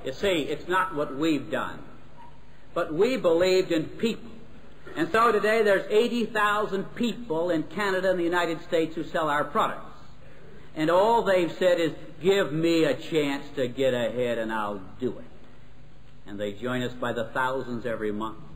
You see, it's not what we've done, but we believed in people. And so today there's 80,000 people in Canada and the United States who sell our products. And all they've said is, give me a chance to get ahead and I'll do it. And they join us by the thousands every month.